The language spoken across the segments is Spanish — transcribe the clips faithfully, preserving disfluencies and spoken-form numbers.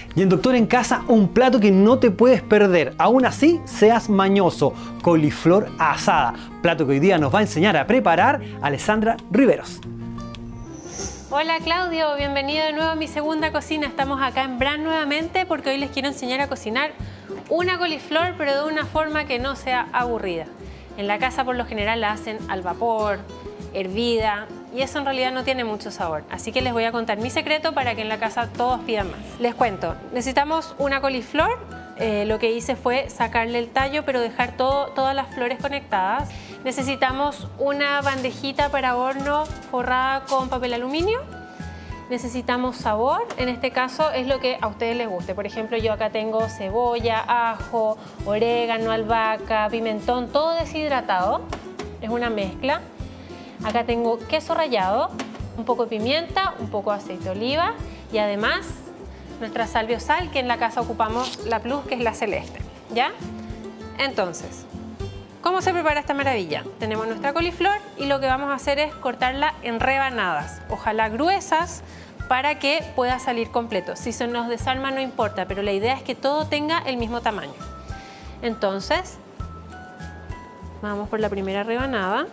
Y en Doctor en Casa, un plato que no te puedes perder, aún así seas mañoso, coliflor asada, plato que hoy día nos va a enseñar a preparar Alessandra Riveros. Hola Claudio, bienvenido de nuevo a mi segunda cocina. Estamos acá en Bran nuevamente porque hoy les quiero enseñar a cocinar una coliflor, pero de una forma que no sea aburrida. En la casa por lo general la hacen al vapor, hervida, y eso en realidad no tiene mucho sabor. Así que les voy a contar mi secreto para que en la casa todos pidan más. Les cuento, necesitamos una coliflor. Eh, lo que hice fue sacarle el tallo, pero dejar todo, todas las flores conectadas. Necesitamos una bandejita para horno forrada con papel aluminio. Necesitamos sabor, en este caso es lo que a ustedes les guste. Por ejemplo, yo acá tengo cebolla, ajo, orégano, albahaca, pimentón, todo deshidratado. Es una mezcla. Acá tengo queso rallado, un poco de pimienta, un poco de aceite de oliva y además nuestra sal biosal, que en la casa ocupamos la Plus, que es la celeste, ¿ya? Entonces, ¿cómo se prepara esta maravilla? Tenemos nuestra coliflor y lo que vamos a hacer es cortarla en rebanadas, ojalá gruesas, para que pueda salir completo. Si se nos desarma no importa, pero la idea es que todo tenga el mismo tamaño. Entonces, vamos por la primera rebanada.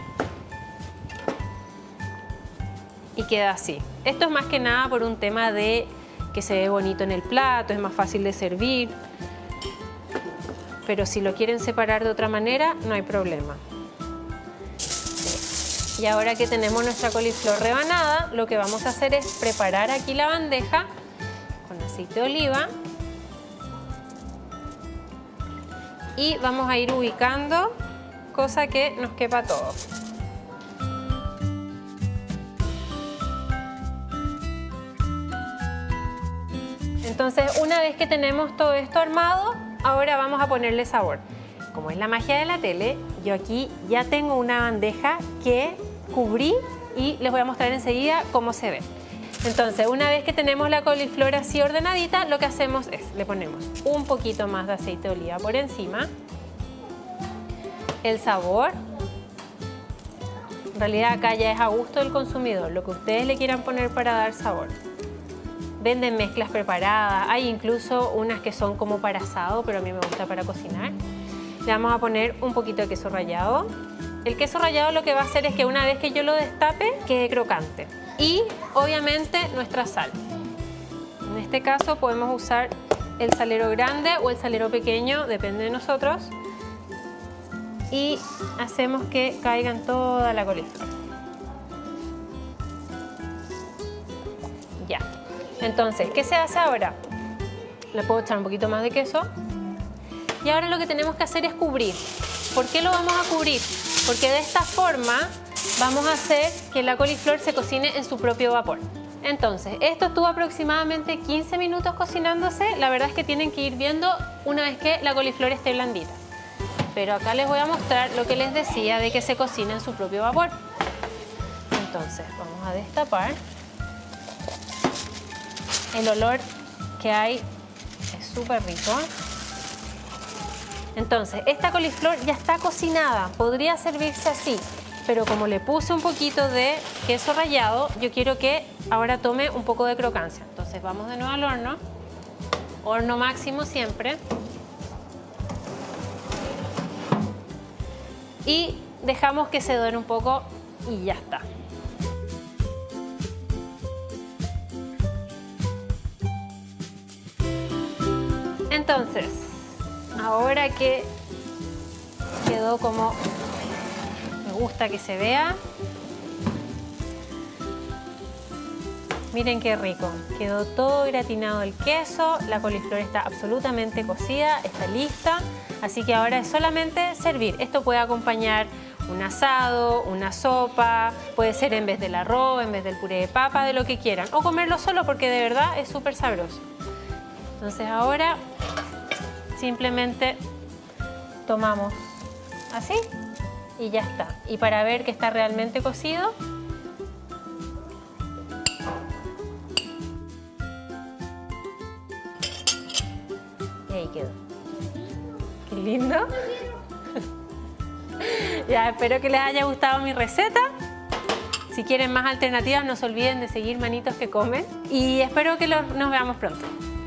Y queda así. Esto es más que nada por un tema de que se ve bonito en el plato, es más fácil de servir. Pero si lo quieren separar de otra manera, no hay problema. Y ahora que tenemos nuestra coliflor rebanada, lo que vamos a hacer es preparar aquí la bandeja con aceite de oliva. Y vamos a ir ubicando, cosa que nos quepa todo. Entonces, una vez que tenemos todo esto armado, ahora vamos a ponerle sabor. Como es la magia de la tele, yo aquí ya tengo una bandeja que cubrí y les voy a mostrar enseguida cómo se ve. Entonces, una vez que tenemos la coliflor así ordenadita, lo que hacemos es, le ponemos un poquito más de aceite de oliva por encima, el sabor. En realidad acá ya es a gusto del consumidor, lo que ustedes le quieran poner para dar sabor. Venden mezclas preparadas, hay incluso unas que son como para asado, pero a mí me gusta para cocinar. Le vamos a poner un poquito de queso rallado. El queso rallado lo que va a hacer es que una vez que yo lo destape, quede crocante. Y obviamente nuestra sal. En este caso podemos usar el salero grande o el salero pequeño, depende de nosotros. Y hacemos que caiga en toda la coliflor. Ya. Entonces, ¿qué se hace ahora? Le puedo echar un poquito más de queso. Y ahora lo que tenemos que hacer es cubrir. ¿Por qué lo vamos a cubrir? Porque de esta forma vamos a hacer que la coliflor se cocine en su propio vapor. Entonces, esto estuvo aproximadamente quince minutos cocinándose. La verdad es que tienen que ir viendo una vez que la coliflor esté blandita. Pero acá les voy a mostrar lo que les decía de que se cocina en su propio vapor. Entonces, vamos a destapar. El olor que hay es súper rico. Entonces, esta coliflor ya está cocinada. Podría servirse así, pero como le puse un poquito de queso rallado, yo quiero que ahora tome un poco de crocancia. Entonces, vamos de nuevo al horno. Horno máximo siempre. Y dejamos que se dore un poco y ya está. Entonces, ahora que quedó como me gusta que se vea, miren qué rico, quedó todo gratinado el queso, la coliflor está absolutamente cocida, está lista, así que ahora es solamente servir. Esto puede acompañar un asado, una sopa, puede ser en vez del arroz, en vez del puré de papa, de lo que quieran, o comerlo solo porque de verdad es súper sabroso. Entonces ahora simplemente tomamos así y ya está. Y para ver que está realmente cocido, y ahí quedó. Qué lindo. Ya, espero que les haya gustado mi receta. Si quieren más alternativas, no se olviden de seguir Manitos que Comen. Y espero que los, nos veamos pronto.